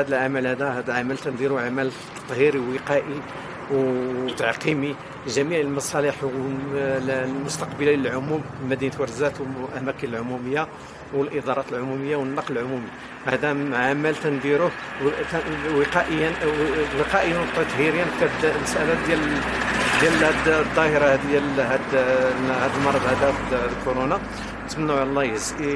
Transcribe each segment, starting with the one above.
هذا العمل هذا عمل تنديرو عمل تطهيري ووقائي وتعقيمي لجميع المصالح المستقبليه للعموم مدينه ورزات والاماكن العموميه والادارات العموميه والنقل العمومي. هذا عمل تنديروه وقائيا وتطهيريا في المساله ديال هذه الظاهره ديال هذا المرض هذا الكورونا. نتمنوا الله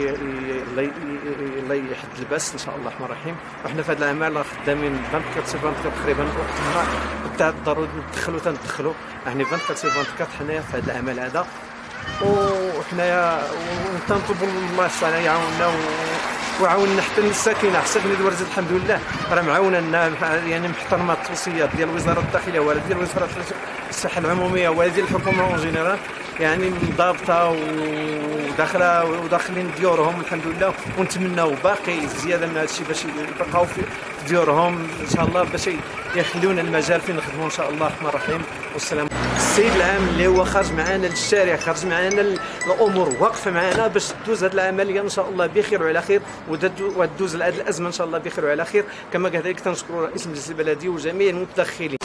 الله يحد الباس ان شاء الله الرحمن الرحيم. وحنا في هذا العمل خدامين 24 تقريبا وقت ما ضروري ندخلوا يعني 24 حنايا في هذا العمل هذا. وحنايا تنطلبوا الله تعالى يعاوننا وعاوننا حتى الساكنه الورزات الحمد لله راه معاونه يعني محترمه التوصيات ديال وزاره الداخليه ولا ديال وزاره الصحه العموميه ولا ديال الحكومه اون جينيرال، يعني ضابطه وداخلين ديورهم الحمد لله. ونتمناو باقي زياده من هذا الشيء باش يبقاو في ديورهم ان شاء الله باش يخليونا المجال فين نخدموا ان شاء الله الرحمن الرحيم. والسلام. السيد العام اللي هو خارج معنا للشارع، خارج معنا الامور واقفه معنا باش تدوز هذه العمليه ان شاء الله بخير وعلى خير وتدوز هذه الازمه ان شاء الله بخير وعلى خير. كما كذلك تنشكر رئيس المجلس البلدي وجميع المتدخلين.